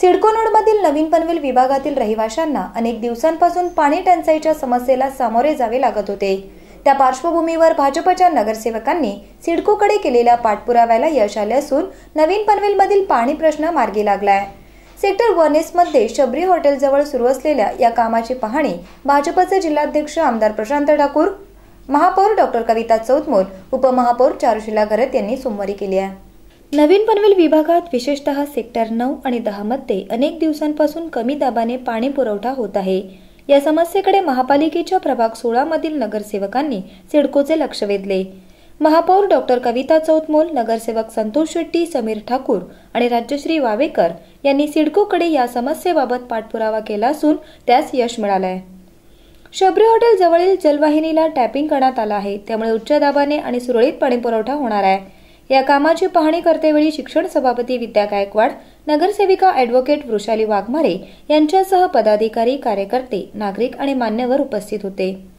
सिडको नोडमधील नवीन पनवेल विभागातील रहिवाशांना अनेक दिवसांपासून पाणी टंचाईच्या समस्येला सामोरे जावे लागत होते। त्या पार्श्वभूमीवर भाजपच्या नगरसेवकांनी सिडकोकडे केलेल्या पाठपुराव्याला यश आले असून नवीन पनवेलमधील पाणी प्रश्न मार्गी लागलाय। सेक्टर 1S मध्ये शबरी हॉटेल जवळ सुरू असलेल्या या कामाची पाहणी भाजपचे जिल्हाध्यक्ष आमदार प्रशांत ठाकूर, महापौर डॉक्टर कविता चौतमोल, उपमहापौर चारुशीला घरत यांनी सोमवारी केली आहे। नवीन पनवेल विभागात विशेषतः सेक्टर 9 आणि 10 मध्ये अनेक दिवसांपासून कमी दाबाने पाणी पुरवठा होत आहे। या समस्येकडे महापालिकेच्या प्रभाग 16 मधील नगरसेवकांनी सिडकोचे लक्ष वेधले। महापौर डॉक्टर कविता चौतमोल, नगरसेवक संतोष शेट्टी, समीर ठाकूर आणि राज्यश्री वावेकर यांनी सिडकोकडे या समस्येबाबत पाठपुरावा केला असून त्यास यश मिळाले आहे। शबरी हॉटेल जवळील जलवाहिनीला टॅपिंग करण्यात आला आहे, त्यामुळे उच्च दाबाने आणि सुरळीत पाणी पुरवठा होणार आहे। या कामाची पाहणी करतेवेळी शिक्षण सभापती विद्या गायकवाड, नगरसेविका ॲडव्होकेट वृषाली वाघमारे यांच्यासह पदाधिकारी, कार्यकर्ते, नागरिक आणि मान्यवर उपस्थित होते।